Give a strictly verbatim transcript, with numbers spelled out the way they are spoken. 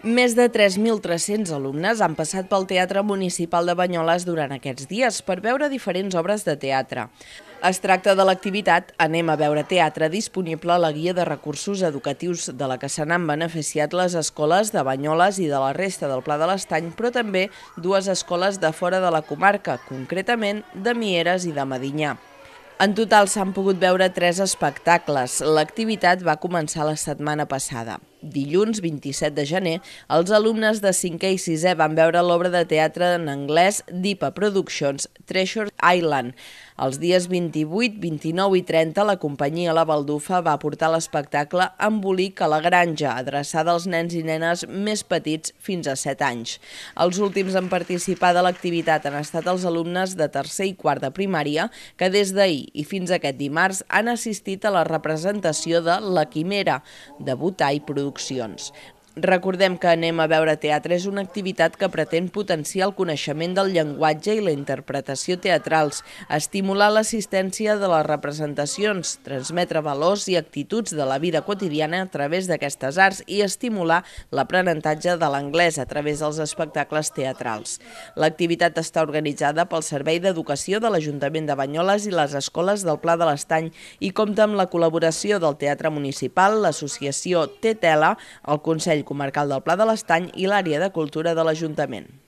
Més de tres mil tres-cents alumnes han passat pel Teatre Municipal de Banyoles durant aquests dies per veure diferents obres de teatre. Es tracta de l'activitat Anem a veure teatre, disponible a la guia de recursos educatius de la que se n'han beneficiat les escoles de Banyoles i de la resta del Pla de l'Estany, però també dues escoles de fora de la comarca, concretament de Mieres i de Medinyà. En total s'han pogut veure tres espectacles. L'activitat va començar la setmana passada. Dilluns, vint-i-set de gener, els alumnes de cinquè i sisè van veure l'obra de teatre en anglès d'I P A Productions, Treasure Island. Els dies vint-i-vuit, vint-i-nou i trenta, la companyia La Baldufa va portar l'espectacle Embolic a la Granja, adreçada als nens i nenes més petits fins a set anys. Els últims en participar de l'activitat han estat els alumnes de tercer i quart de primària, que des d'ahir i fins aquest dimarts han assistit a la representació de La Quimera, de Botai Produccions. Recordem que Anem a veure teatre és una activitat que pretén potenciar el coneixement del llenguatge i la interpretació teatrals, estimular l'assistència de les representacions, transmetre valors i actituds de la vida quotidiana a través d'aquestes arts i estimular l'aprenentatge de l'anglès a través dels espectacles teatrals. L'activitat està organitzada pel Servei d'Educació de l'Ajuntament de Banyoles i les escoles del Pla de l'Estany i compta amb la col·laboració del Teatre Municipal, l'Associació Tetela, el Consell Comarcal del Pla de l'Estany i l'Àrea de Cultura de l'Ajuntament.